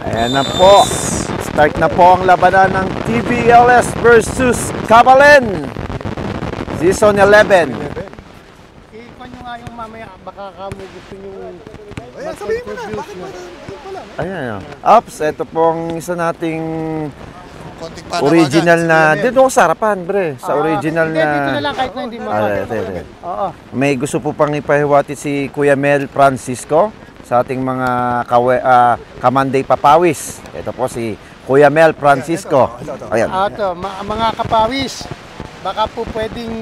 Ayan na po. Start na po ang labanan ng TBLS versus Cabalen. Season 11. Ikon nyo nga yung mamaya, baka kamo gusto nyo Ayan, sabihin mo na, bakit mo na? Ayan. Ops, ito pong isa nating Konting original na. panawagan. Dito sa harapan, bre. Sa original Hindi, dito na na. lang kahit na hindi mo. Ito. Oo. May gusto po pang ipahiwati si Kuya Mel Francisco sa ating mga kamanday papawis. Ito po si Kuya Mel Francisco. Ayan. Ito, mga kapawis, baka po pwedeng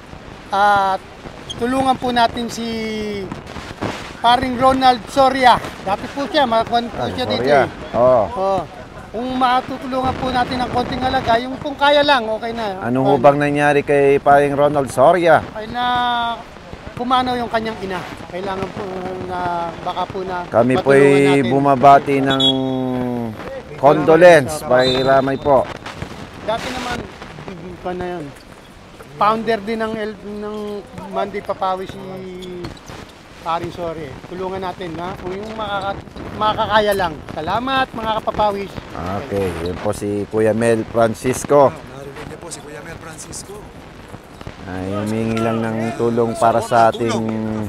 tulungan po natin si paring Ronald Soria. Dati po siya, makakuan po siya dito. Oo. Oh. Kung matutulungan po natin ng konting halaga, yung kung kaya lang, okay na. Ano ho bang nangyari kay paring Ronald Soria? Ay na pumanaw yung kanyang ina. Kailangan po na baka po na Kami matulungan po'y natin. bumabati ng condolence, pakiramay po. Dati naman, pa na yun. Founder din ng Monday Papawi si Paring Soria. Tulungan natin na kung yung makakaya lang. Salamat mga kapapawis. Okay, yun po si Kuya Mel Francisco. Narinig niyo po si Kuya Mel Francisco. Ay, humingi lang ng tulong para sa ating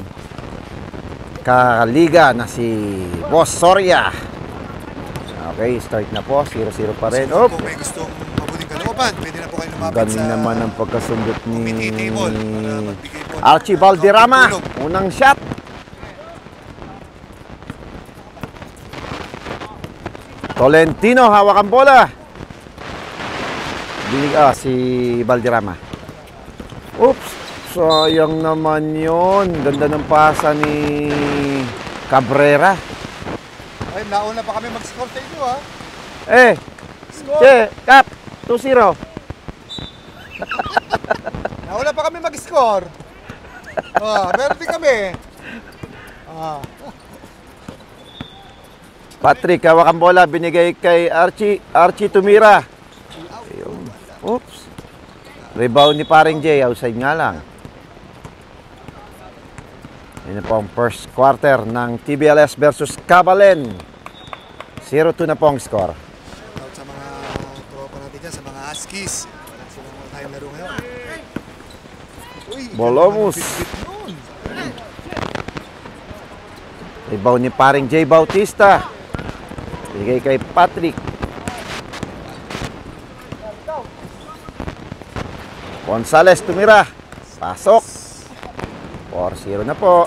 kaliga na si Boss Soria. Okay, start na po. 0-0 pa rin. So, Oop! kung may gustong mabuting kalooban, pwede na po kayo lumapit Galing sa naman ang pagkasundot ni committee table para magbigay po ng Archie Valderrama. tulong. Unang shot. Tolentino, hawak ang bola. Si Valderrama. Oops, sayang naman yun. Ganda ng pasa ni Cabrera. Ay, nauna pa kami mag-score sa inyo, ha? Che, Cap, 2-0. Nauna pa kami mag-score. Meron din kami. Patrick, hawak ang bola. Binigay kay Archie. Archie tumira. Ayun. Oops. Rebound ni paring Jay. Outside nga lang. Yan po ang first quarter ng TBLS versus Cabalen. 0-2 na po ang score. Out sa mga tropa natin dyan, sa mga Huskies. Sila mga tayong laro ngayon. Uy, Bolomus. bit-bit yun. Rebound ni paring Jay Bautista. Bigay kay Patrick. Gonzales tumira. Pasok. 4-0 na po.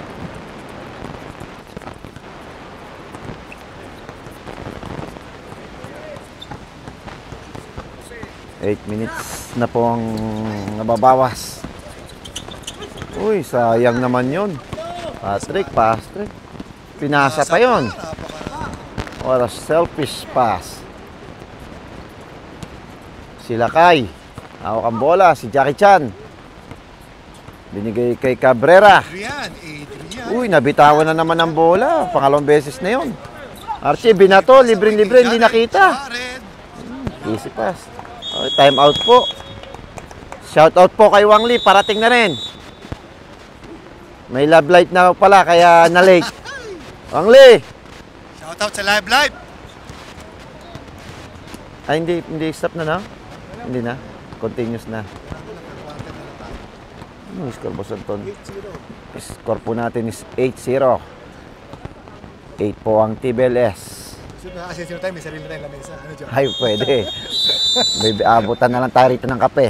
Eight minutes na po ang nababawas. Uy, sayang naman yun. Patrick. Pinasa pa yun. Or a selfish pass. Si Lakay. Hawak ang bola. Si Jackie Chan. Binigay kay Cabrera. Adrian. Uy, nabitawan na naman ang bola. Pangalawang beses na yun. Archie, binato. Libre-libre. Hindi nakita. Easy pass. Oh, time out po. Shout out po kay Wang Lee. Parating na rin. May love light na pala. Kaya na-late. Wang Lee. Shout out sa live. Ay, hindi stop na, no? Hindi na. Continuous na. Ano yung score, Boss Anton? Score po natin is 8-0. 8 po ang TBLS. Kasi sino tayo, may sarili tayong lamesa. Ano dyan? Ay, pwede. May abutan na lang tayo rito ng kape.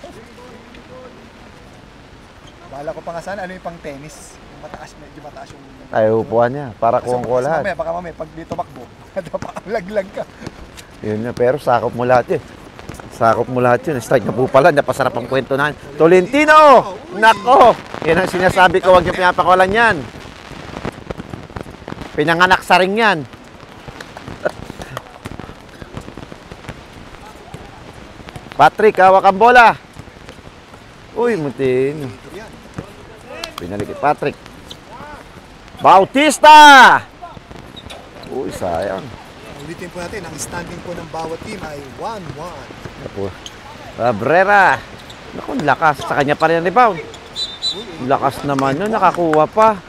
Bahala ko pa nga sana, ano yung pang tennis? Yung mataas, medyo mataas yung... Tayo upuan niya, para kuha ko lahat. Baka mamaya, pag dito makbo, laglag ka. Yun na, pero sakop mo lahat yun. Sakop mo lahat yun. Start na po pala, napasarap ang kwento na. Tolentino! Nako! Yan ang sinasabi ko, huwag niyo pinapakawalan yan. Pinanganak sa ring yan. Patrick, hawak ang bola. Uy, mutin. Pinalik kay Patrick. Bautista! Uy, sayang. Ulitin po natin, ang standing po ng bawat team ay 1-1. Cabrera. Naku, lakas. Sa kanya pa rin ang rebound. Lakas naman yun, nakakuha pa.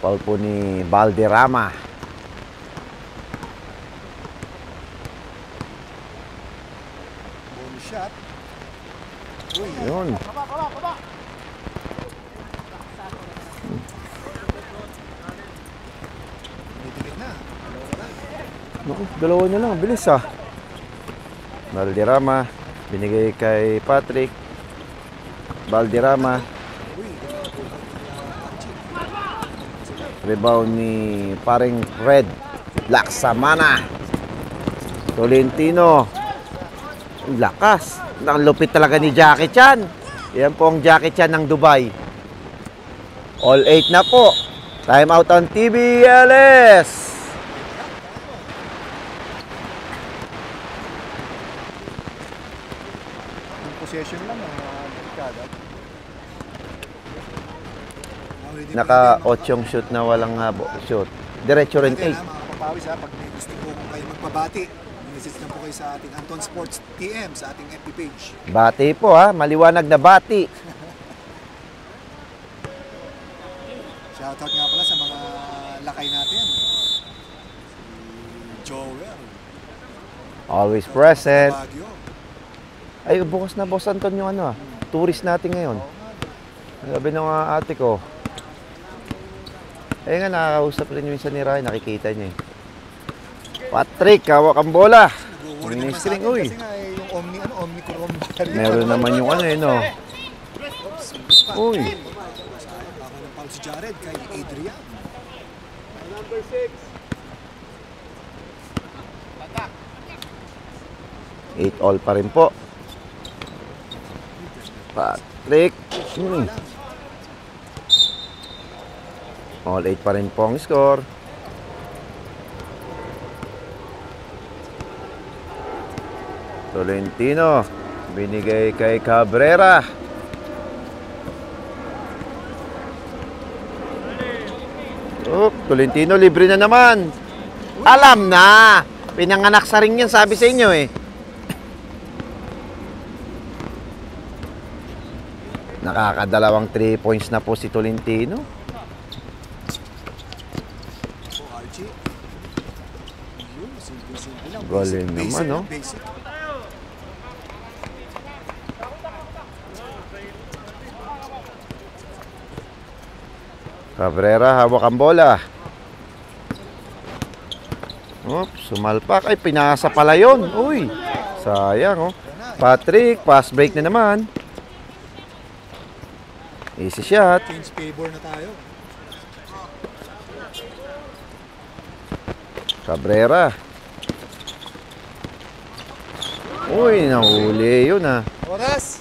Foul po ni Valderrama. Bonus shot. Uy, Yun. may dikit na. Naku, dalawa na lang. Bilis ah. Valderrama. Binigay kay Patrick. Valderrama. Rebound ni paring Red Laksamana. Tolentino. Ang lakas. Ang lupit talaga ni Jackie Chan. Yan po ang Jackie Chan ng Dubai. All 8 na po. Time out on TBLS. Yung possession lang kada. Naka 8 shoot na walang shoot. Diretso rin 8. Mga kapapawis ha, pag may gusto po kung kayo magpabati, message na po kayo sa ating Anton Sports TM sa ating FB page. Bati po ha, maliwanag na bati. Shoutout nga pala sa mga lakay natin. Si Joel, Always present. Baguio. Ay, bukas na Boss Anton yung ano tourist natin ngayon. Sabi ng ate ko. Eh nga, nakakausap rin yung isa ni Ray, nakikita niya eh. Patrick, hawak ang bola. Nag-worry naman sa Ministering, atin uy. kasi nga yung Omni Coromba. Meron naman yung ano eh, no? Uy. Ako ng foul si Jared kay Adrian. Number 6. 8 all pa rin po. Patrick. All 8 pa rin po ang score. Tolentino. Binigay kay Cabrera. Tolentino, libre na naman. Alam na. Pinanganak sa ring yan, sabi sa inyo eh. Nakakadalawang 3 points na po si Tolentino. So Archie. Yun, simple lang. Galing naman, no? Basic. Cabrera, hawak ang bola. Sumalpak. Ay, pinasa pala yun. Uy, sayang, oh. Patrick, pass break na naman. Easy shot. Change favor na tayo. Cabrera. Uy, nahuli yun, ah. Oras!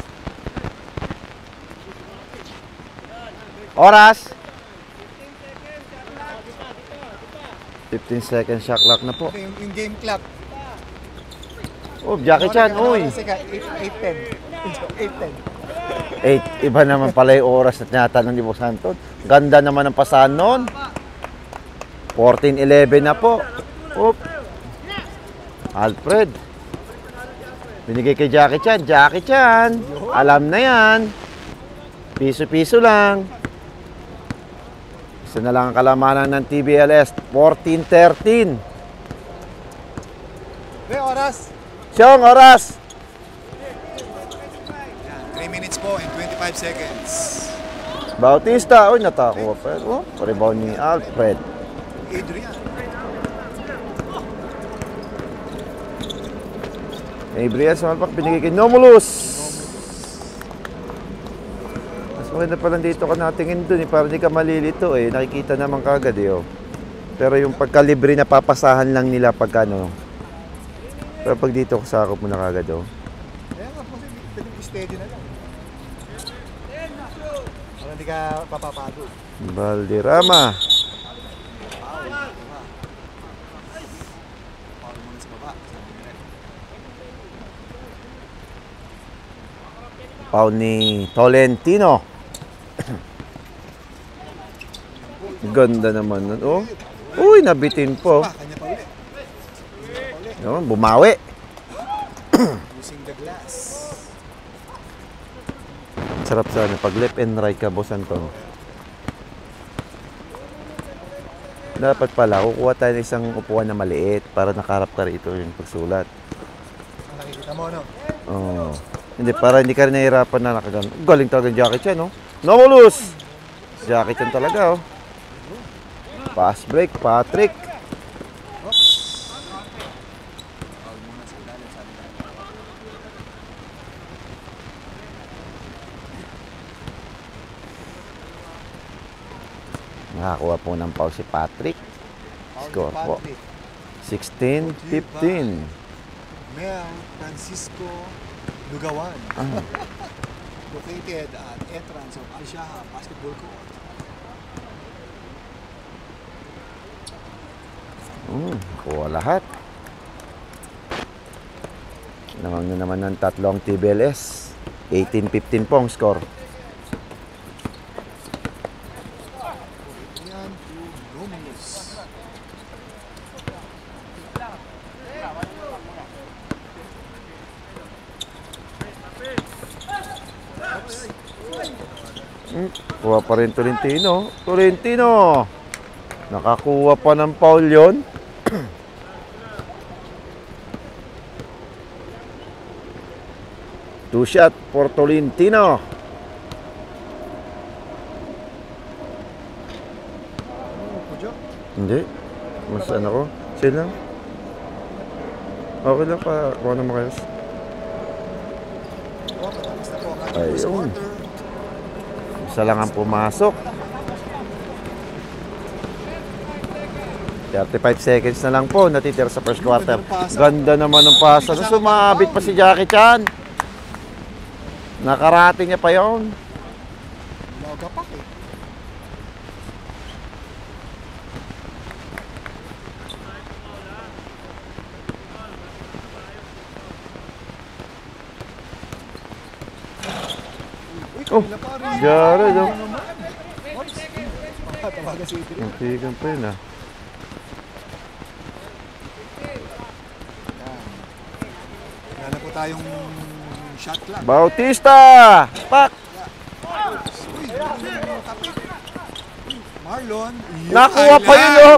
Oras. 15 seconds shot clock na po. Yung game clock. Oh, Jackie Chan, uy. 8:10. 8, iba naman pala yung oras at tinatanong ni Boss Anton. Ganda naman ang pasahan noon. 14-11 na po. Oop. Alfred. Binigay kay Jackie Chan. Jackie Chan, alam na yan. Piso-piso lang. Isa na lang ang kalamanan ng TBLS. 14-13. May oras. Siyong, oras. 3 minutes po and 25 seconds. Bautista. Uy, natako pa. Oh, rebound ni Alfred. Adrian. Adrian, sumalpak. Binigay kay Nomulus. Maganda pa lang dito ka natingin dun eh, para di ka malilito eh. Nakikita naman kagad eh oh. Pero yung pagkalibre na papasahan lang nila pag ano. Pero pag dito sakop mo na kagad oh. Kaya nga po, pwedeng steady na lang. Para hindi ka papapagod. Valderrama. Power muna sa baba. Foul ni Tolentino. Ganda naman nun oh. Uy, nabitin po. Kanya pa ulit. No, bumawi. Using the glass. Sarap sana pag left and right ka, Boss Anton. Dapat pala, kukuha tayo ng isang upuan na maliit para nakaharap ka rito yung pagsulat. Ang nakikita mo, no? Oo. Hindi, para hindi ka rin nahihirapan na nakagan. Galing talaga yung jacket yan, no? Nomulus! Jacket yan talaga, oh. Pass break, Patrick. Nakakuha po ng foul si Patrick. Score po. 16-15. Mel Francisco Lugawan. Located at entrance of Al-Shaha Basketball Court. Kuha lahat. Namang na naman ng tatlong TBLS. 18-15 po ang score. Yan to Romulus. Kuha pa rin Tolentino. Tolentino! Nakakuha pa ng foul yun. Two shot for Tolentino. Pujo. Hindi. Mas ano ko? Sila? Okay lang pa. Kuha na makayos. Patapos na po ang ating first Ayun. quarter. Isa lang ang pumasok. 35 seconds na lang po natitira sa first quarter. Ganda naman ng pasa. Sumabit pa si Jackie Chan. Nakarating niya pa yun. Lagapak eh. Oh, Jared, oh. Tawagan si Idris. Nantigan pa yun, ah. Wala na po tayong shot clock. Bautista! Pak! Uy, kapit. Marlon. Nakuha pa yun, oh.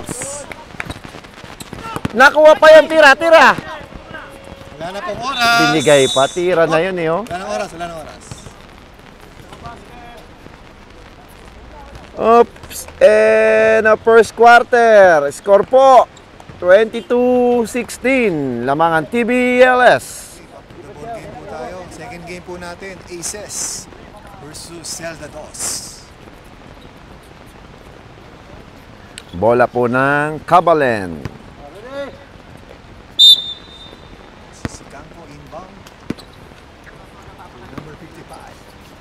Nakuha pa yun, tira. Wala na pong oras. Binigay pa, tira na yun, eh, oh. Wala na oras, wala na oras. Oops! And first quarter. Score po. 22-16. Lamangan TBLS. Double game po tayo. Second game po natin, Aces versus Celdados. Bola po ng Cabalen. Si Kangko inbound. Number 55.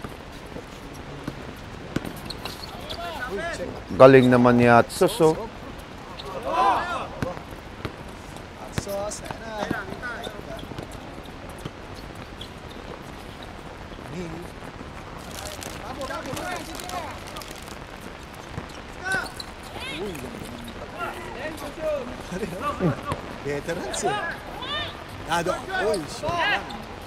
Uy, check. Galing naman ni Atsos, oh. Atsos, Neil. Veterans eh. Nado. Uy, shot lang.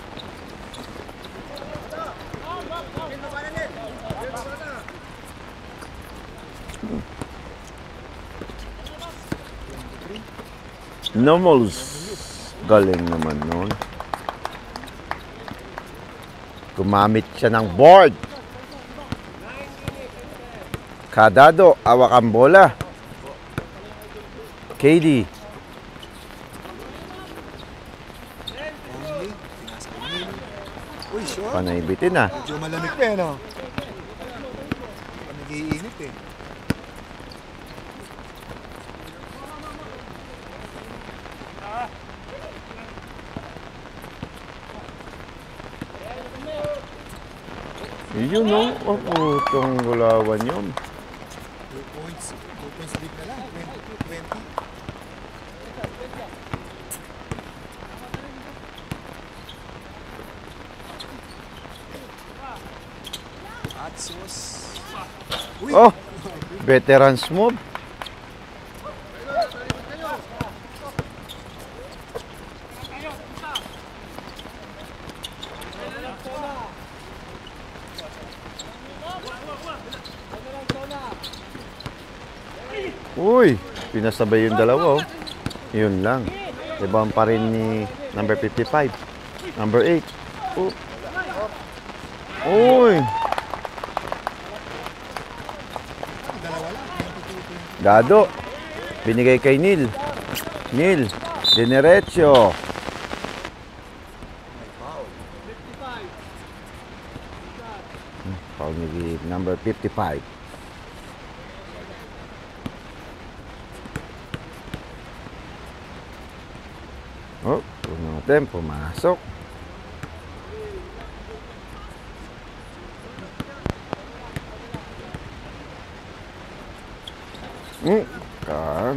Nomals. Galing naman nun. Gumamit siya ng board. Kadado, awak ang bola. KD. Only. Pinasa ko Neil. Uy, short. Panay bitin, ah. Medyo malamig pa eh, no? Nag-iinit eh. Yun, no? Oh, putong gulawan yun. 2 points. 2 points lead na lang. 20. Atsos. Uy! Oh, veterans move. Uy, pinasabay yung dalawa, oh. Yun lang. Ibang pa rin ni number 55. Number 8. Oh. Uy! Dado. Binigay kay Neil. Neil. Dinerecho. Foul ni number 55. Oh, natin pumasok. Kan.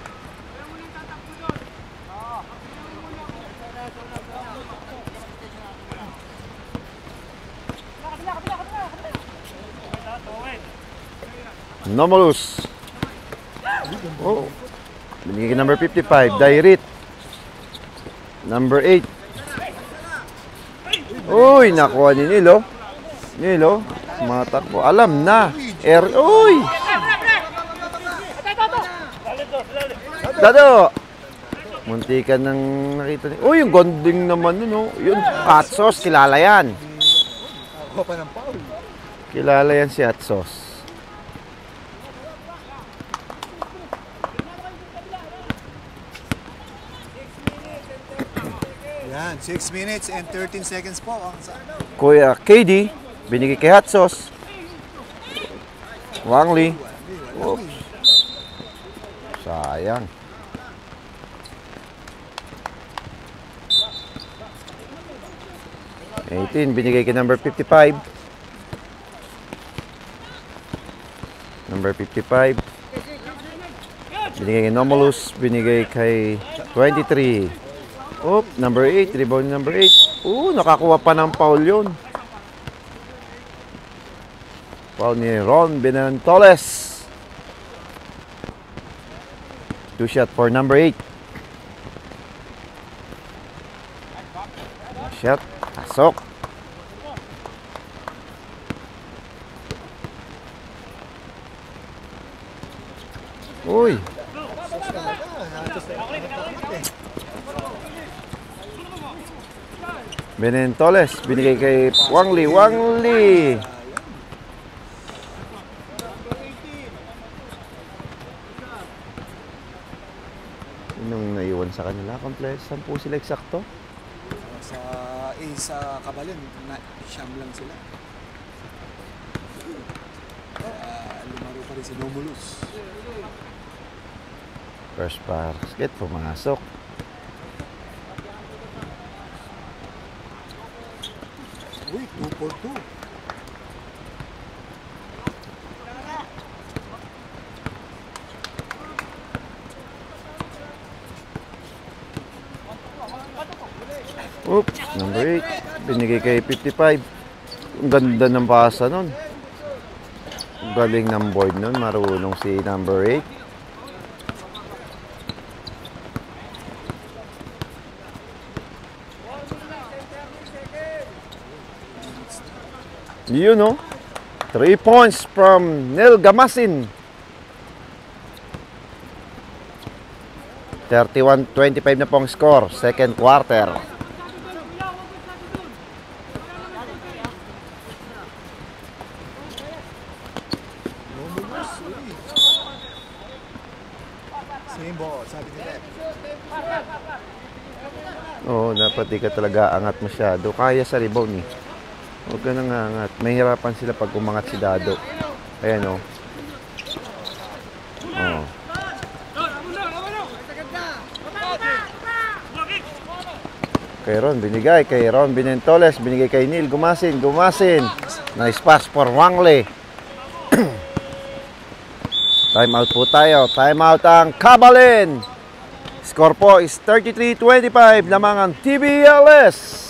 Nomolus. Oh. Binigay number 55, Dairit. Number 8. Uy, nakuha ni Nilo. Nilo, matakbo. Alam na. Uy! Dado! Muntikan ng nakita niya. Uy, yung gonding naman nun, oh. Yun, hot sauce, kilala yan. Ako pa ng foul. Kilala yan si hot sauce. Yan, 6 minutes and 13 seconds po. Kuya KD, binigay kay hot sauce. Wangli. Oops. Sayang. Binigay kay number 55. Number 55. Binigay kay Nomolus. Binigay kay 23. Oh, number 8. Rebound number 8. Nakakuha pa ng foul yun. Foul ni Ron Benantoles. 2 shot for number 8. Shot. Pasok. Uy. Benantoles. Binigay kay Wangli. Wangli. Anong naiwan sa kanila? Kompleto. 10 sila eksakto? Sa Kabalin, siyam lang sila. Lumaro pa rin si Nomulus. First basket, pumasok. Uy, 2 for 2. Oops, number 8. Binigay kay 55. Ang ganda ng pasa nun. Galing ng board nun. Marunong si number 8. Yun, no? 3 points from Neil Gamasin. 31-25 na pong score. Second quarter. Same ball, sabi nila. Oo, dapat di ka talaga angat masyado. Kaya sa rebound eh. Huwag ka nang angat. Mahirapan sila pag umangat si Dado. Ayan o. Oh. Kay Ron, binigay. Kay Ron Benantoles, binigay kay Neil. Gumasin, gumasin. Nice pass for Wangli. Time out po tayo. Time out ang Kabalin. Score po is 33-25. Lamang ang TBLS.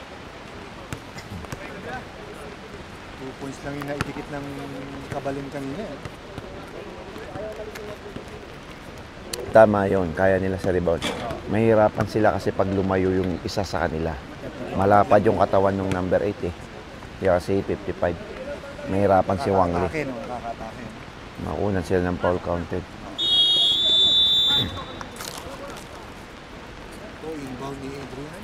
2 points lang yung naidikit ng Kabalin kanina. Tama yun. Kaya nila sa rebound. Mahirapan sila kasi pag lumayo yung isa sa kanila. Malapad yung katawan ng number 8 eh. Kaya kasi 55. Mahirapan si Wangli. Kakatake, no? Kakatake. Makunan sila ng foul counted. ni Adrian.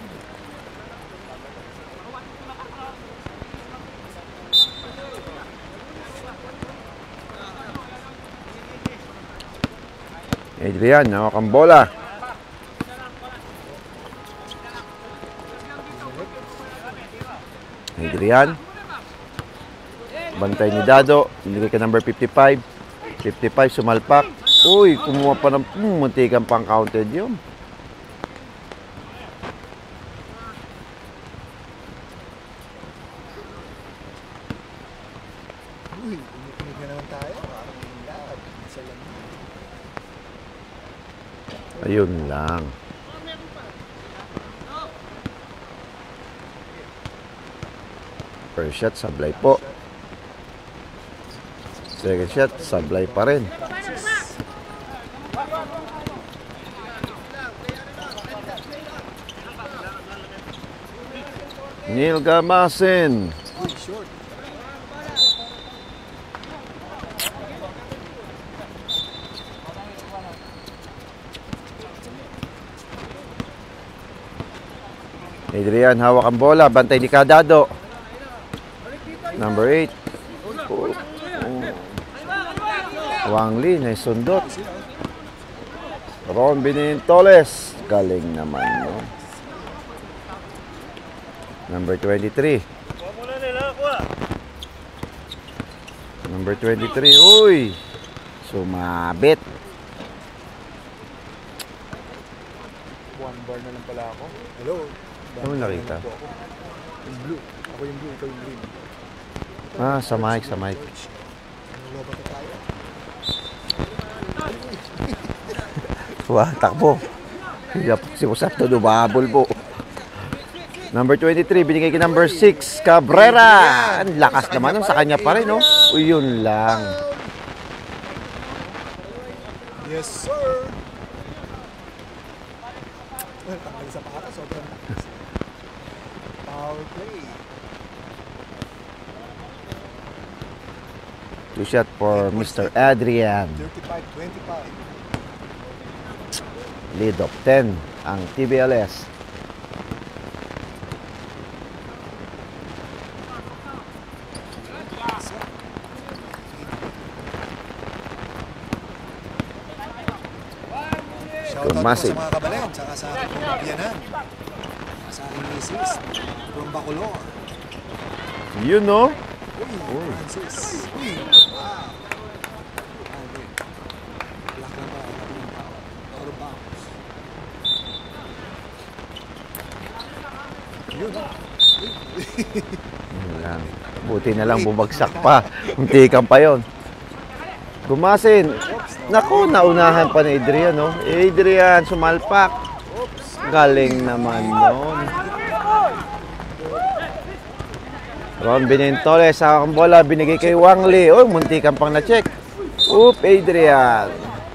Adrian, hawak ang bola. Adrian. Bantay ni Dado. Binigay ka number 55. 55, sumalpak. Uy, kumuha pa ng muntikan pang counted yun. Uy, umikinig na naman tayo. Isa lang. Ayun lang. First shot, sablay po. Second shot, sablay pa rin. Neil Gamasin. Uy, short. Adrian, hawak ang bola. Bantay ni Kadado. Number 8. Wang Lee, naisundot. Ron Binintoles. Galing naman, no? Number 23. Number 23. Uy! Sumabit. One bar na lang pala ako. Hello. Ano nakita? Yung blue. Ako yung blue, ikaw yung green. Ah, sa mic, sa mic. Lobat na tayo. Wah, takbo. Si Usap to dumabol po. Number 23, binigay kay number 6, Cabrera. Ang lakas naman nun, sa kanya pa rin, no? Uy, yun lang. Yes, sir. Tanggal sa pata, sobrang lakas. Power play. 2 shot for Mr. Adrian. 35-25. Lead of 10 ang TBLS. Shoutout po Massive. sa mga kabalen, saka sa aking pong biyanan. Sa aking misis, from Bacolor. Yun, no? Uy, Francis. Uy, wow. Okay. Black lang ba? Out of bounds. Yun. Yun lang. Buti na lang bumagsak pa. Muntikan pa yon. Gumasin. Naku, naunahan pa ni Adrian, no? Adrian, sumalpak. Galing naman nun. Ron Binintoles, sa ang bola, binigay kay Wang Lee. Uy, muntikan pang na-check. Oop, Adrian.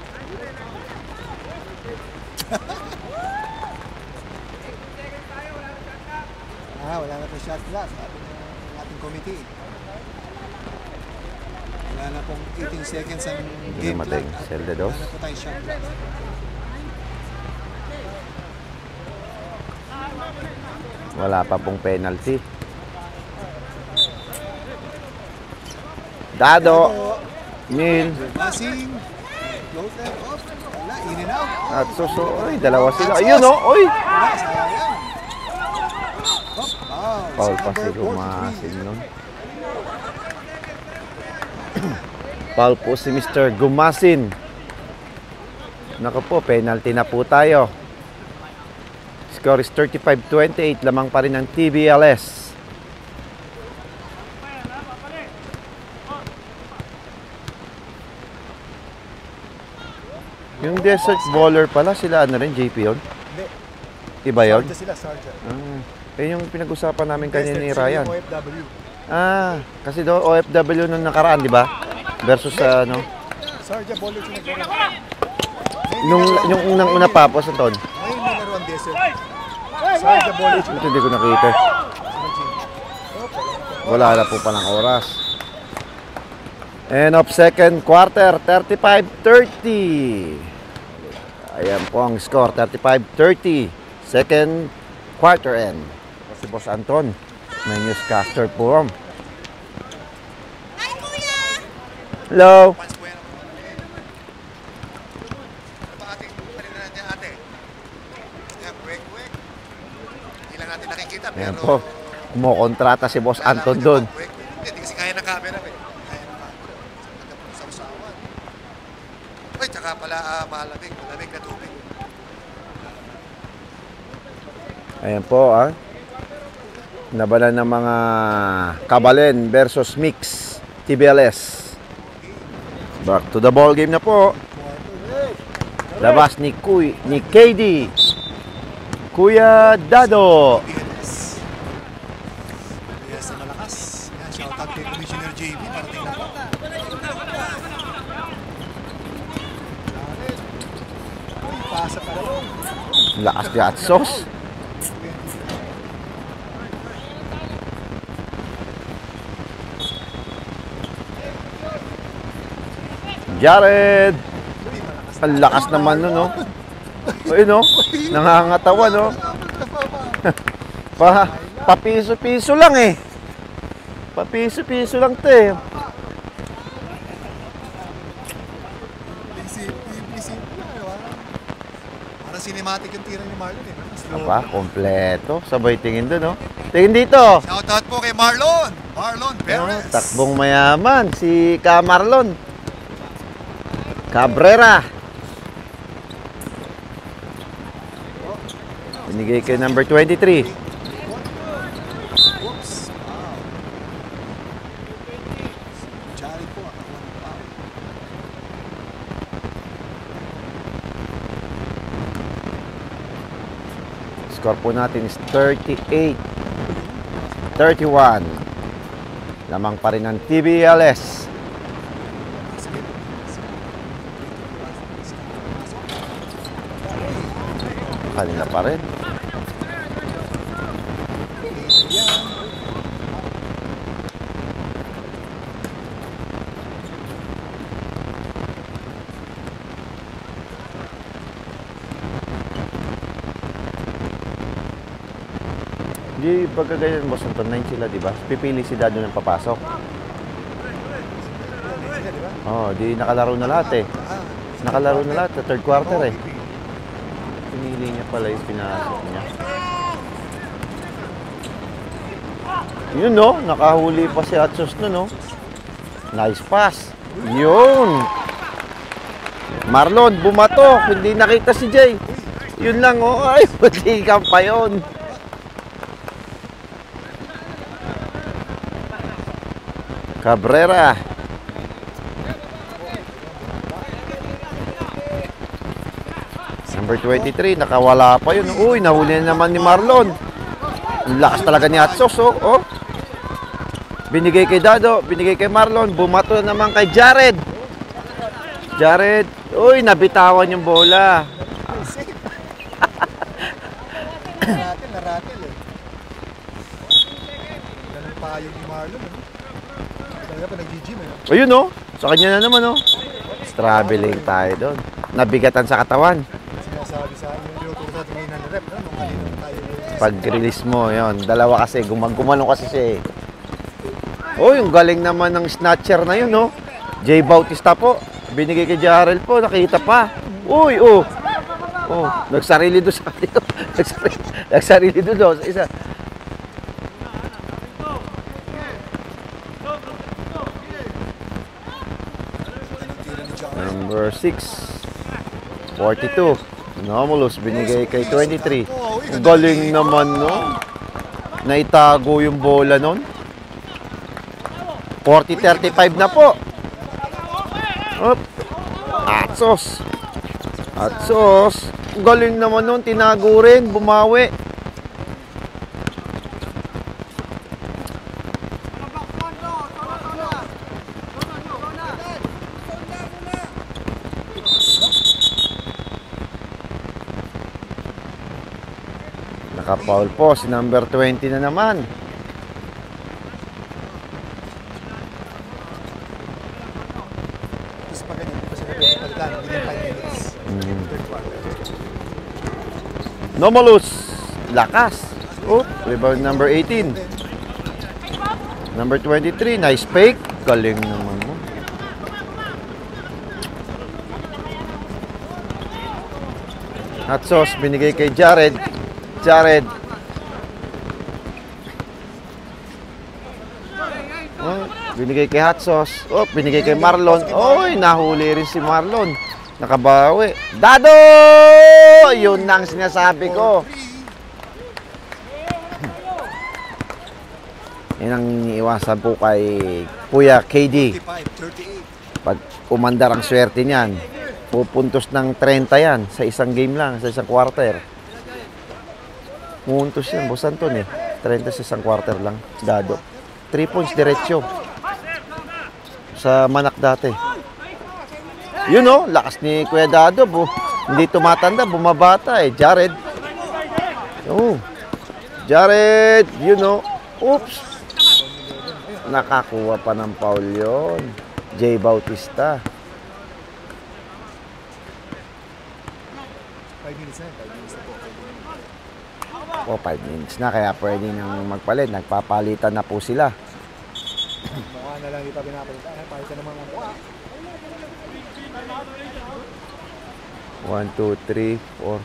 Wala na po shot glass. Sabi ng ating committee. Wala na pong 18 seconds ang game clock. Selda dos. Wala na po tayong shot glass. Wala pa pong penalty. Dado. Neil. Passing. Floater off. Wala, in and out. At suso. Uy, dalawa sila. Ayun, no? Uy! Wala, sayang. Foul pa si Gumasin nun. Foul po si Mr. Gumasin. Naku po, penalty na po tayo. Score is 35-28. Lamang pa rin ang TBLS. Yung Desert Bowler pala, sila ano rin, JP yun? Hindi. Iba yun? Sarja sila, Sarja. Eh yung pinag-usapan namin kanina ni Ryan. OFW. Ah, kasi do OFW nung nakaraan, di ba? Versus sa ano? Sarja Bowler sila naglaro. Yung unang-una pa po sa taon. Ngayon may laro ang Desert. Sarja Bowler sila. Ito hindi ko nakita. Wala na po palang oras. End of second quarter, 35-30. Ayan po ang score, 35-30. Second quarter end. Si Boss Anton, may newscaster forum. Hello. Ayan po, kumukontrata si Boss Anton doon. Hindi kasi kaya ng camera. Kaya ng camera. Sausawan. Uy, tsaka pala malamig na tubig. Ayan po, labanan ng mga Kabalen versus Mix TBLS. Back to the ball game na po. Labas ni KD. Kuya Dado. Yes, malakas. Yan, shout out kay Commissioner JB para tingnan po. Uy, pasa pa rin. Lakas ni Atsos. Jared. Ang lakas naman nun, no? Ayun, no? Nangangatawa, no? Papiso-piso lang, eh. Papiso-piso lang, te. Para cinematic yung tira ni Marlon, eh. Aba, kompleto. Sabay tingin doon, no? Tingin dito. Shout out po kay Marlon. Marlon Perez. Takbong mayaman. Si Marlon Cabrera. Binigay kay number 23. Whoops. Wow. Jared po. Score po natin is 38-31. Lamang pa rin ng TBLS. Kanila pa rin. Di pagka ganyan, Boss Anton, 9 sila, di ba? Pipili si Dado ng papasok. Oh, di nakalaro na lahat, eh. Nakalaro na lahat, third quarter, eh. Pinili niya pala yung pinasok niya. Yun, no? Nakahuli pa si Atsos no, no? Nice pass. Yun. Marlon, bumato. Hindi nakita si Jay. Yun lang, oh. Ay, matigang pa yun. Cabrera. Number 23, nakawala pa yun. Uy, nahuli na naman ni Marlon. Ang lakas talaga ni Atsos, oh. Oh. Binigay kay Dado, binigay kay Marlon. Bumato naman kay Jared. Jared, uy, nabitawan yung bola. Naratil, eh. Ganun pa yung ni Marlon, eh. Talaga pa nag-gym, eh. Ayun, oh. Sa kanya na naman, oh. Traveling tayo doon. Nabigatan sa katawan. Sinasabi sa akin, yung tinuturo natin ngayon ng rep, no? Nung kanina tayo. Pag-release mo, yun. Dalawa kasi, gumanong kasi siya, eh. Oh, yung galing naman ng snatcher na yun, no? Jay Bautista po. Binigay kay Jarrell po, nakita pa. Uy, oh. Oh, nagsarili doon sa kanito. Nagsarili doon sa isa. Number 6. 42. Anomalous, binigay kay 23. Ang galing naman, no? Naitago yung bola nun. 40-35 na po. Up. Atsos. Atsos. Galing naman nun. Tinago rin. Bumawi. Naka-foul po si number 20 na naman. Nomolus. Lakas. Oh, rebound number 18. Number 23. Nice fake. Galing naman mo. Hot sauce. Binigay kay Jared. Jared. Oh, binigay kay Hot Sauce. Oh, binigay kay Marlon. Oy, nahuli rin si Marlon. Nakabawi. Dado! Yun ang sinasabi ko. Yan ang iniiwasan po kay Kuya KD. 35-38. Pag umandar ang swerte niyan, pupuntos ng 30 yan sa isang game lang, sa isang quarter. Pupuntos yan, Boss Anton eh. 30 sa isang quarter lang. Dado. 3 points diretsyo. Sa Manak dati. Yun oh, lakas ni Kuya Dado. Hindi tumatanda, bumabata eh. Jared. Oh. Jared, yun oh. Oops. Nakakuha pa ng foul yun. Jay Bautista. 5 minutes na. 5 minutes na po. O, 5 minutes na, kaya pwede nang magpalit. Nagpapalitan na po sila. Mukha na lang ito pinapalitan. Palitan naman ang mukha. 1, 2, 3, 4.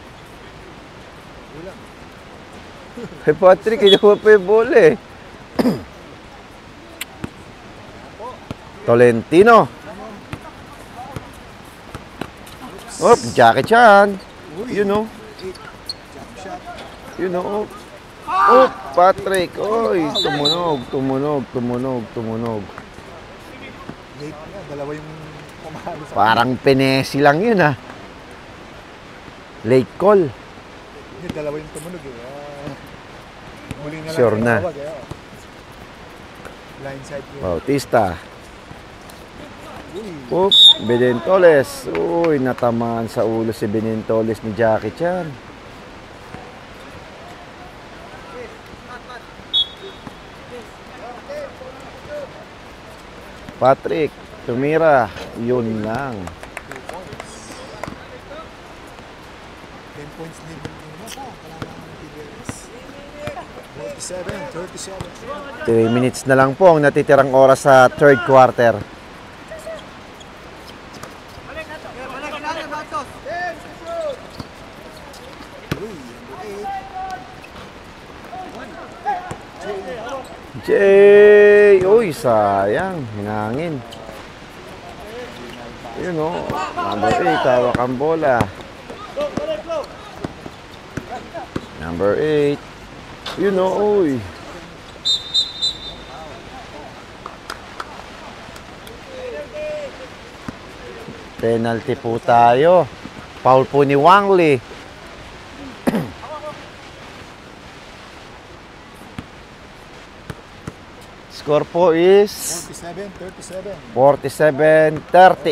Hey Patrick, kinuha pa yung bola eh. Tolentino. Oh, Jackie Chan. You know. You know. Oh, Patrick. Oy, tumunog, tumunog, tumunog, tumunog. Late na. Dalawa yung pumalo sa... Parang penesi lang yun ah. Late call. Dalawa yung tumunog eh. Muli na lang. Sure na. Tawag, eh. Blindside yun. Bautista. Uy. Oop, Benentoles. Uy, natamaan sa ulo si Benentoles ni Jackie Chan. Patrick, tumira. Yun lang. 10 points din. 47, 37. 3 minutes na lang po ang natitirang oras sa third quarter. Jay! Uy, sayang. Hinangin. Yun o. Number 8, hawak ang bola. Number 8. Yun o, uy. Penalty po tayo. Foul po ni Wangli. Score po is 47, 37.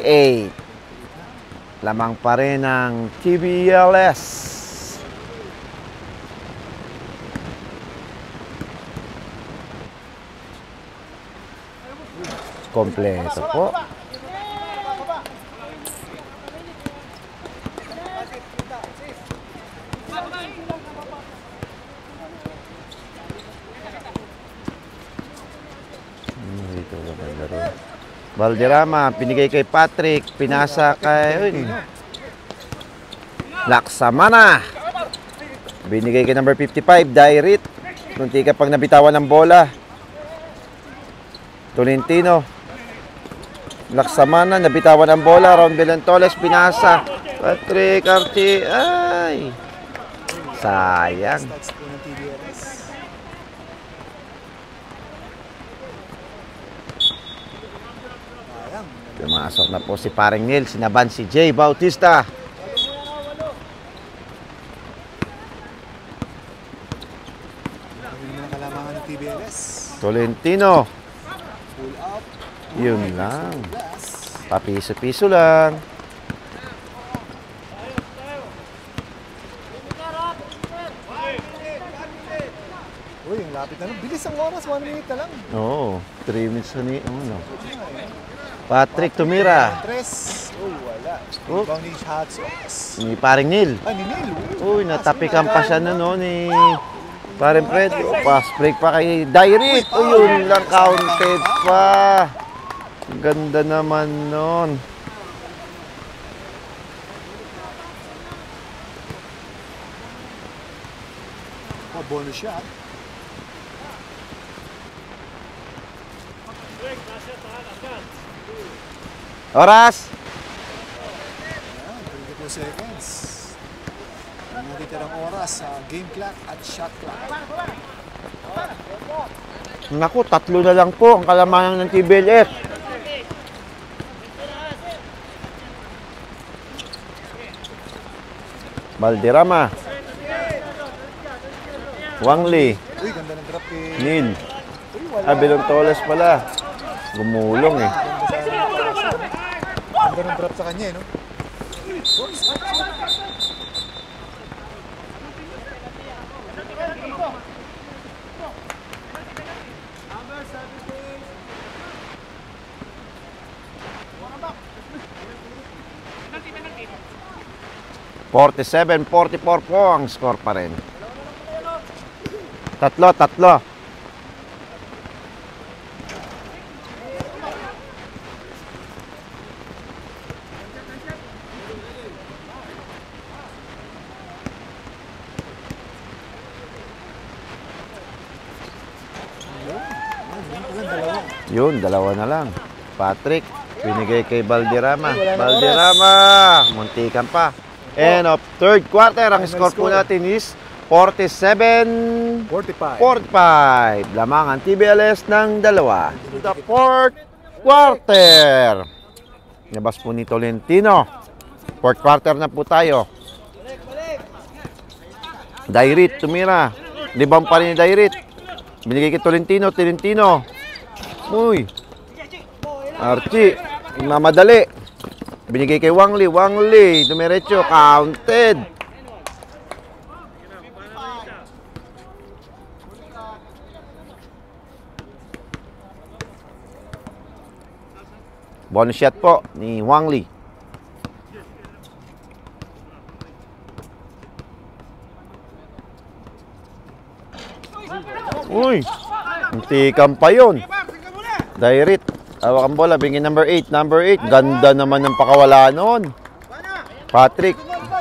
47-38. Lamang pa rin ang TBLS. Kompleto po. Valderrama, pinigay kay Patrick, pinasa kay Laksamana. Binigay kay number 55, Dairit. Kunti ka pang nabitawan ng bola. Tolentino. Laksamana, nabitawan ng bola. Ron Benentoles, pinasa. Patrick Archie, ay. Sayang. Pumasok na po si Paring Neil. Sinaban si Jay Bautista. Tolentino. Yun lang. Papiso-piso lang. Uy, yung lapit na lang. Bilis ang oras. 1 minute na lang. Oo. 3 minutes na ni... Patrick tumira. 3, Oh, wala. Oh. Ibang ni hot sauce. Ni paring Neil. Ay, ni Neil. Uy, natapikan pa siya no ni paring Fred. Fast break pa kay Dairit. Uy, yun lang, counted pa. Ganda naman nun. Oh, bonus shot. Oras! Ayan, 22 seconds. Ang natitirang oras sa game clock at shot clock. Naku, 3 na lang po ang kalamangan ng TBLS. Valderrama. Wangli. Uy, ganda ng drop kay... Neil. Bilontoles pala. Gumulong eh. Ganda ng drop sa kanya, no? 47-44 po ang score pa rin. Tatlo. Yun, dalawa na lang. Patrick, binigay kay Valderrama. Valderrama, muntikan pa. End of third quarter, ang score po natin is 47-45. Lamang ang TBLS ng dalawa. To the fourth quarter. Nabas po ni Tolentino. Fourth quarter na po tayo. Dairit, tumira. Libang pa rin ni Dairit. Binigay kay Tolentino. Uy. Archie, mamadali. Binigay kay Wangli. Dumiretso, counted. Bonus shot po ni Wangli. Uy, muntikan pa yun. Dairit, hawak ang bola, bingin number 8. Ganda naman ng pakawala noon. Patrick.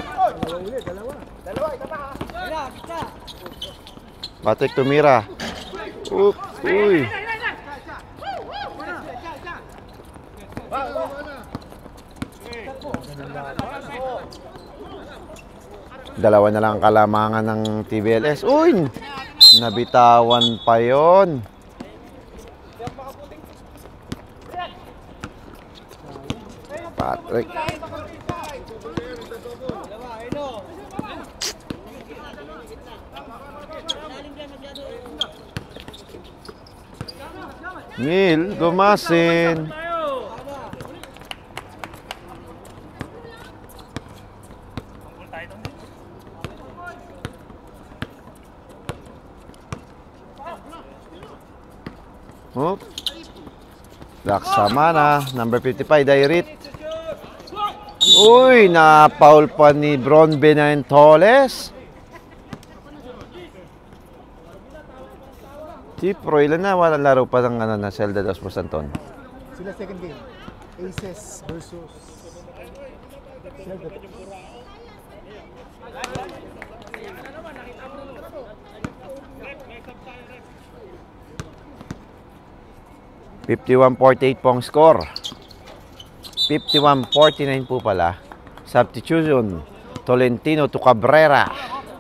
Patrick tumira. Uy. Dalawa na lang ang kalamangan ng TBLS. Uy, nabitawan pa yon. Patrick. Neil, gumasin. Laksamana, number 55, Dairit. Uy, na-foul pa ni Bron Benentoles. Pro, ilan na walang laro pa ng na Zelda dos Santon? Sila second game. Aces versus Zelda. 51-48 po ang score. 51-49 po pala. Substitution, Tolentino to Cabrera.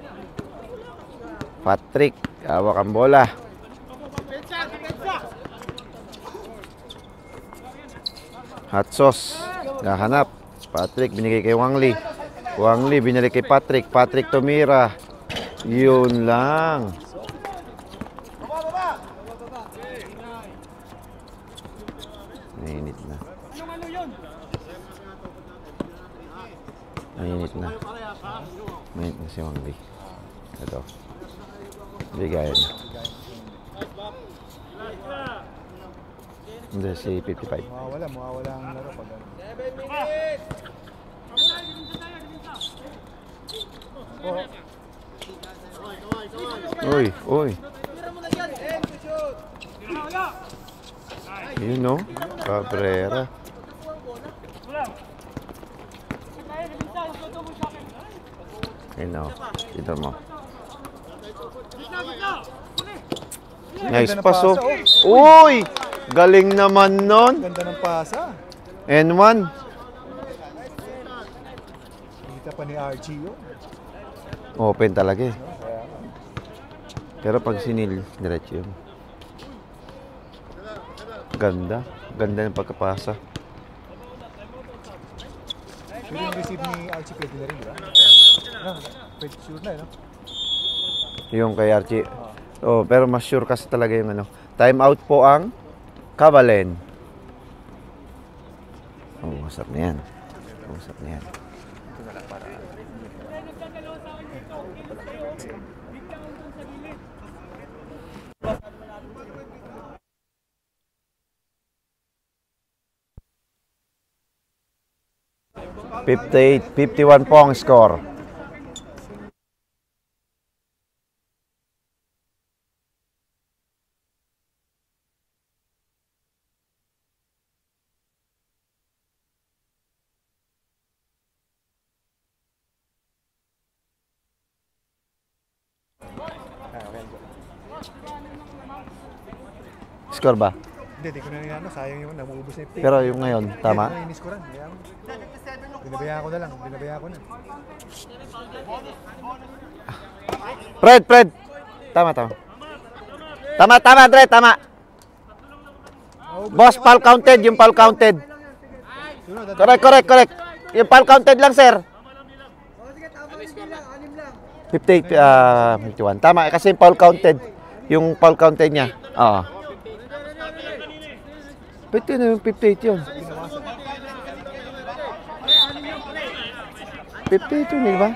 Patrick, hawak ang bola. Hot sauce, nahanap. Patrick, binigay kay Wangli. Wangli, binalik kay Patrick. Patrick tumira. Yun lang. Mainit na. Mainit na si Wangli. Ito. Bigayan. Hindi, si 55. Mawawala ang laro pag Uy, uy. Yun no? Cabrera. Yun no. Dito mo. Nice pass oh. Uy! Galing naman nun. Ganda ng pasa. N1. Kita pa ni Archie yun. Open talaga eh. Pero pag sinil, diretso yun. Ganda. Ganda ng pagkapasa. Pero yung receive ni Archie pwede na rin, di ba? Pwede sure na, no? Yung kay Archie. Oh, pero mas sure kasi talaga yung ano. Time out po ang Cavalen. Oh, usap na yan. Usap na yan. 51 po ang score. Score ba? Hindi, di ko na ninano. Sayang yung namuubos na yung play. Pero yung ngayon, tama? Hindi ko na iniskuran. Binabayaan ko na lang. Binabayaan ko na. Fred! Tama. Tama, Dre, tama. Boss, foul counted, yung foul counted. Correct. Yung foul counted lang, sir. 51. Tama, kasi yung foul counted. Yung foul counted niya. Oo. Pwede na yung 58 yun. 58 yun, di ba?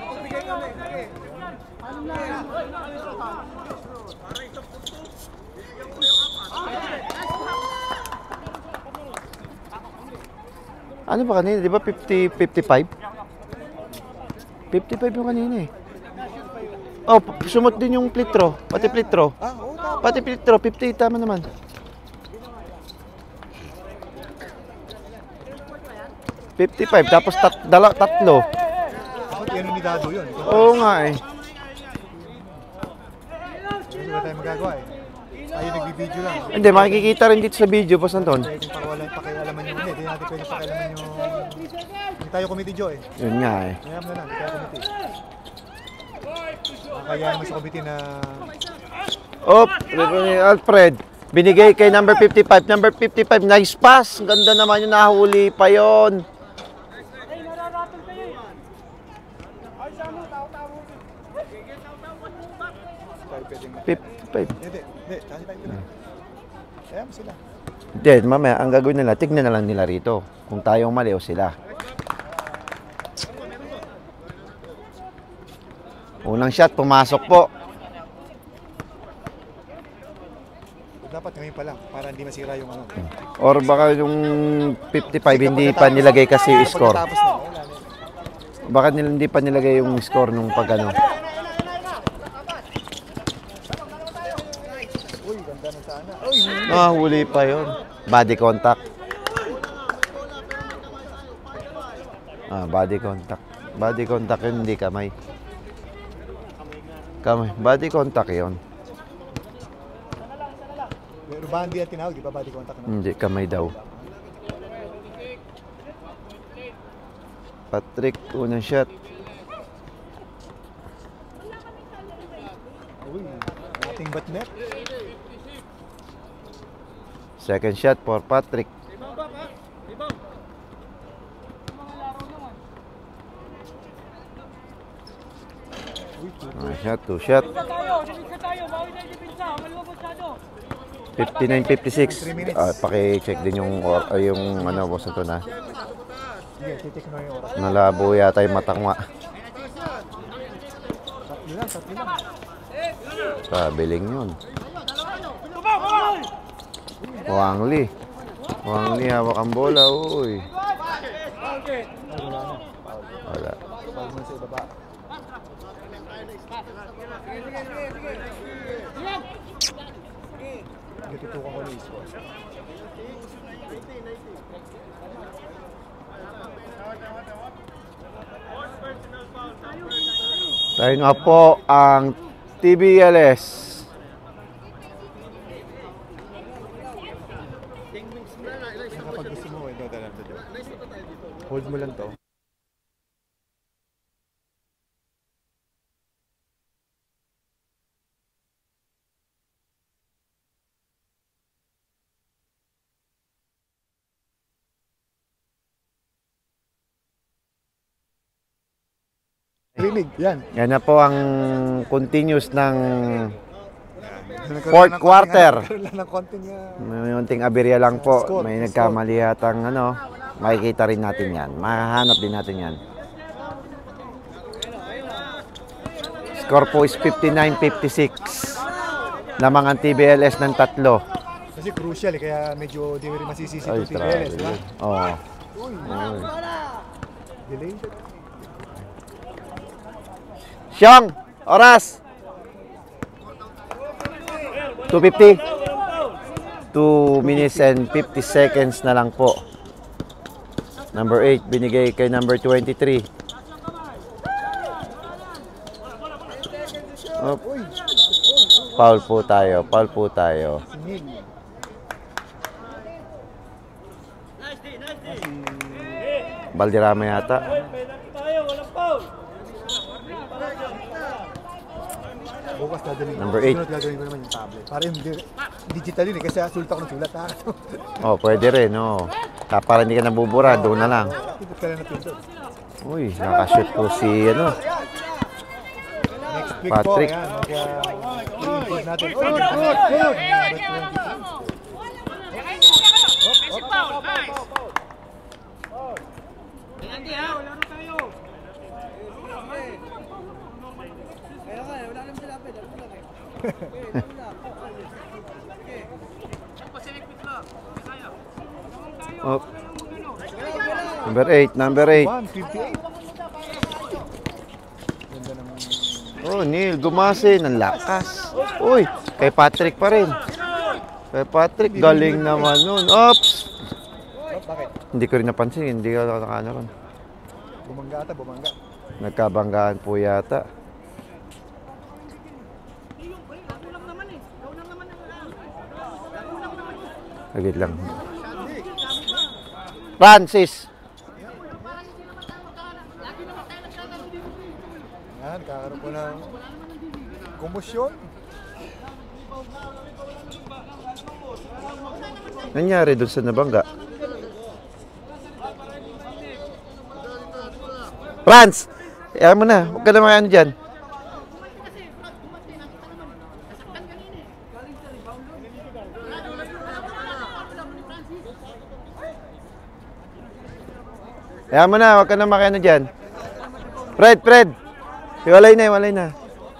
Ano ba kanina? Di ba 55? 55 yung kanina eh. Oh, sumot din yung plitro. Pati plitro. Pati plitro, 58 tama naman. Tapos tatlo. Ako, yan yung nidado yun. Oo nga eh. Kasi wala tayong magagawa eh. Ayun, nagbibideo lang. Hindi, makikita rin dito sa video, Boss Anton. Pwede pa walang pakialaman yung hindi natin pwede pakialaman yung... Hindi tayo committee, Joe eh. Yun nga eh. Mayroon na lang, hindi tayo committee. Kaya naman sa committee na... Oh, Alfred. Binigay kay number 55. Number 55, nice pass. Ganda naman yung nahuli pa yon. Hindi. Kasi tayo na. Kaya mo sila. Hindi, mamaya, ang gagawin nila, tignan na lang nila rito. Kung tayong mali o sila. Unang shot, pumasok po. Dapat ngayon pa lang, para hindi masira yung ano. Or baka yung 55 hindi pa nilagay kasi yung score. Baka hindi pa nilagay yung score nung pag ano. Uy, ganda na sana. Huli pa yon. Body contact. Body contact. Body contact yun, hindi kamay. Body contact yun. Pero bandi ang tinawag, di ba body contact na? Hindi, kamay daw. Patrick, unang shot. Uy, ating bat net. Second shot for Patrick. Two shot. 59-56. Paki-check din yung ano, Boss Anton na. Sige, titik na yung oras. Nalabo yata yung matangwa. Tatlo lang. Pabiling yun. Wang Lee, hawak ang bola. Uy. Wala. Pag mo sa ibaba. Natutukan ko ni Isko. Tayo nga po ang TBLS. Kapag gusto mo, ito talaga dito. Hold mo lang to. Rinig, yan. Yan na po ang continuous ng fourth quarter. Lang ng konting May unting aberya lang po. May nagkamali yatang ano. Makikita rin natin yan. Mahahanap din natin yan. Score po is 59-56. Lamang ang TBLS ng 3. kasi crucial kaya medyo di rin masisisi Ay, itong TBLS, grabe. diba? Oo. Uy, delay. Siyang, oras. 2:50. 2 minutes and 50 seconds na lang po. Number 8 binigay kay number 23. Oh. Foul po tayo, foul po tayo. Balderrama yata. Bukas dadalhin. Number 8. Sunod gagawin ko naman yung tablet. Para yung digital yun eh, kasi sulat ako ng sulat ha. Oh, pwede rin, oh. Para hindi ka nabubura, doon na lang. Pindot ka lang na pindot. Uy, nakashoot po si ano. Next week Patrick. po, ayan. I-improve natin. Oh, good, good. Oh. Number 8, number 8. 158. Ganda naman. Oh, Neil, gumasin. Ang lakas. Uy, kay Patrick pa rin. Kay Patrick, galing naman nun. Oops! Oh, bakit? Hindi ko rin napansin. Hindi ka nakakana ron. Bumangga ata, bumangga. Nagkabanggaan po yata. Agad lang. Francis! Yan, kakaroon po ng kumusyon. Nangyari doon sa nabangga? Franz! Kaya mo na. Huwag ka na ano dyan. Kaya mo na. Huwag ka na makano dyan. Fred! Iwalay na, iwalay na.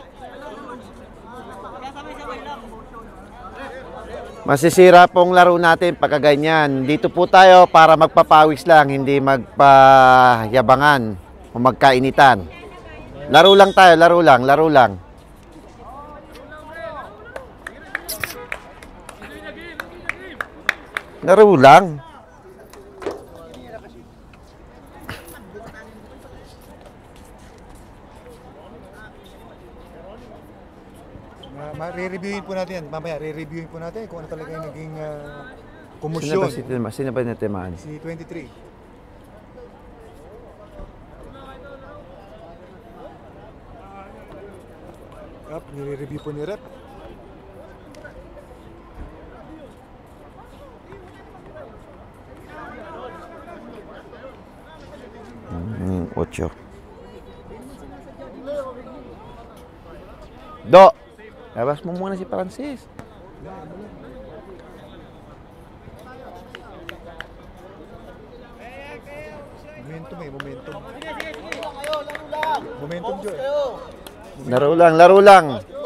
Masisira pong laro natin pagka ganyan. Dito po tayo para magpapawis lang, hindi magpayabangan o magkainitan. Laro lang tayo, laro lang. Laro lang. Re-reviewin po natin yan. Mamaya, re-reviewin po natin kung ano talaga yung naging kumusyon. Sino ba natimaan? Si 23. Rep, nire-review po ni Rep. Ocho. Do! Labas mo muna si Francis. Momentum momentum. Momentum, Joy. Laro lang.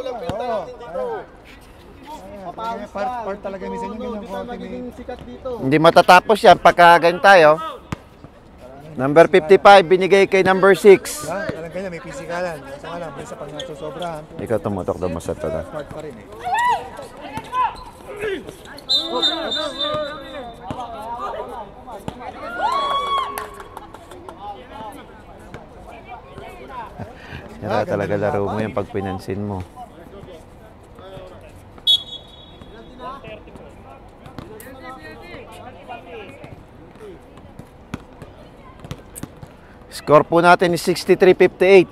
Part talaga minsan yung ganyan konti may... Hindi matatapos yan pagka ganyan tayo. Number 55, binigay kay number 6. Ganyan na may pisikalan. Sa nga lang, minsan pag nasusobrahan, Ikaw tumutok daw sa to na. start pa rin eh. Sira talaga laro mo yan pag pinansin mo. Score po natin is 63-58.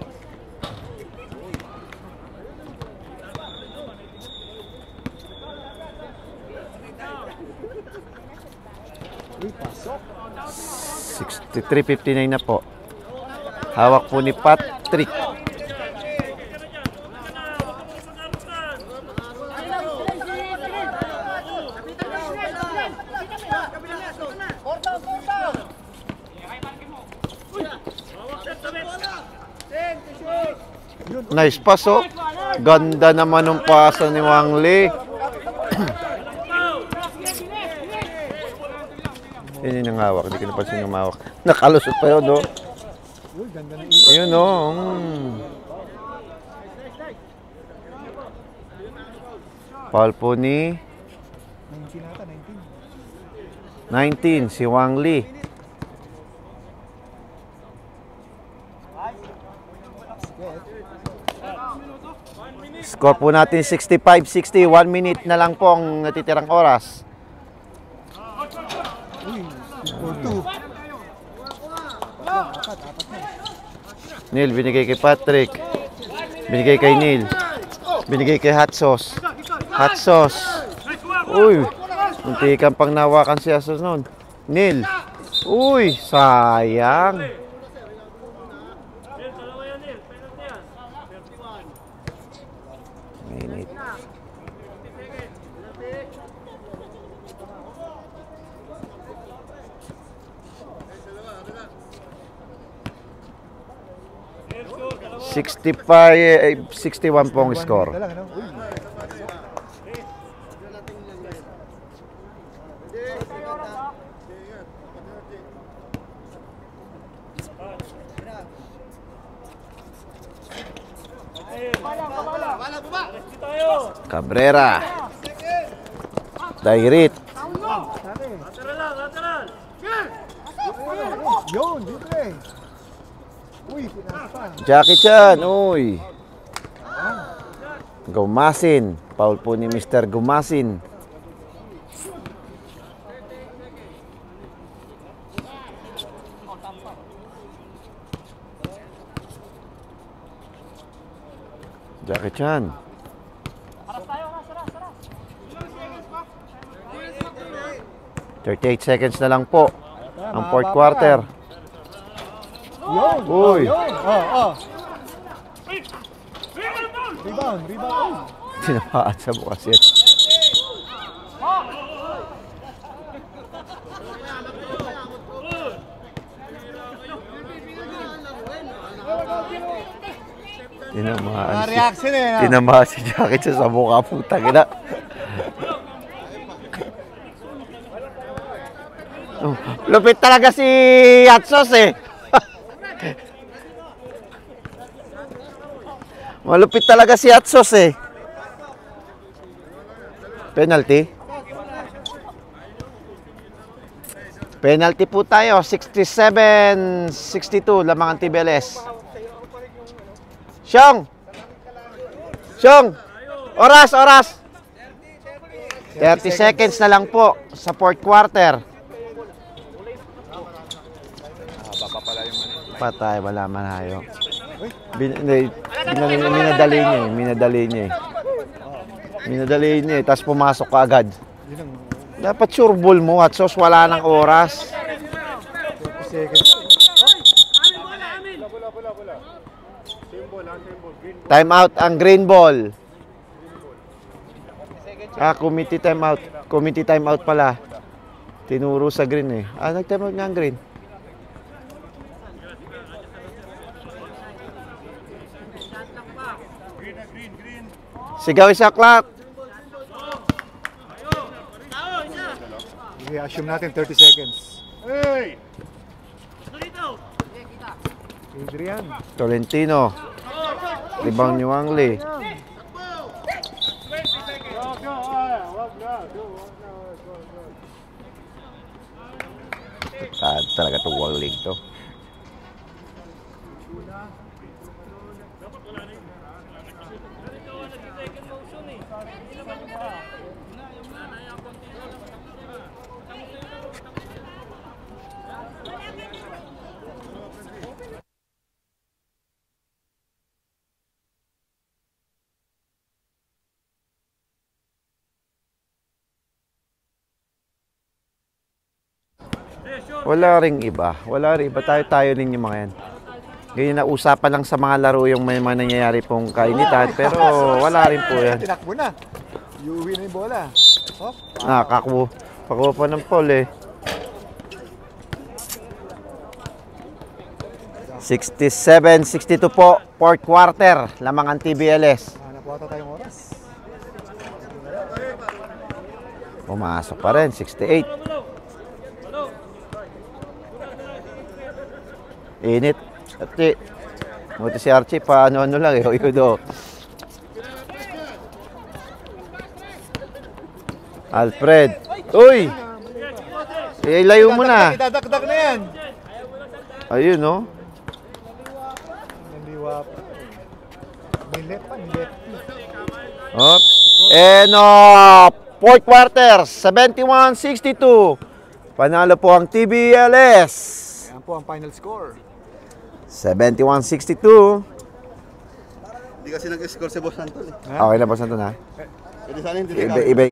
Uy, pasok. 63-59 na po. Hawak po ni Patrick. Nice pass, oh. Ganda naman ng pasa ni Wang Lee. Yun yung hawak. Hindi ko napansin yung hawak. Nakalusot pa yun, oh. Uy, ganda ng ito. Ayun, oh. Foul po ni 19 ata, 19, si Wang Lee. Score po natin 65-60. 1 minute na lang po ang natitirang oras. Uy, 4-2. Neil, binigay kay Patrick. Binigay kay Neil. Binigay kay Hot Sauce. Hot Sauce. Uy, muntikan pang nawakan si Asos noon. Neil. Uy, sayang. Minute. $65, 61 po ang score. Lang, ano? Uy, Cabrera. Dairit. yun, dito eh. Uy, pinasa. Jackie Chan. Uy. Gumasin. Foul po ni Mr. Gumasin. Jackie Chan. 38 seconds na lang po ang fourth quarter. Yun. Uy. Yun. Oh. Rebound. Uy. Tinamaan sa bukas yan. Reaction eh. Tinamaan si Jackie Chan sa mukha. Putang ina. Oh, lupit talaga si Atsos eh. Malupit talaga si Atsos eh. Penalty? Penalty po tayo. 67-62 lamang ang TBLS. Syong! Oras! 30 seconds na lang po sa fourth quarter. Patay, wala man hayo. Minadali niya eh. Tapos pumasok ka agad. Dapat sure ball mo at sos wala ng oras. 30 seconds. Time out ang green ball. Committee time out. Committee time out pala. Tinuro sa green eh. Nag-time out nga ang green. Sigaw isa clock. Okay, assume natin 30 seconds. Hey! Adrian. Tolentino. Rebound ni Wangli. Talaga itong Wangli to. Wala ring iba. Wala ring iba. Tayo rin yung mga yan. Ganyan na usapan lang sa mga laro yung may mga nangyayari pong kainitan. Pero wala rin po yan. Tinakbo na. Iuwi na yung bola. Oh. Pakuha pa ng Paul eh. 67-62 po. Fourth quarter. Lamang ang TBLS. Hanap ata tayong oras. Pumasok pa rin. 68. Init. Archie. Buti si Archie pa ano-ano lang eh. Uyudo. Alfred. Uy! Ilayo mo na. Idadagdag na yan. Ayun no. Hindi wap. Milet pa. Milet. Up. And fourth quarter. 71-62. Panalo po ang TBLS. Yan po ang final score. 71-62. Hindi kasi nag-score si Boss Santol eh. Okay na ba Santo na? Pwede sana hindi Iba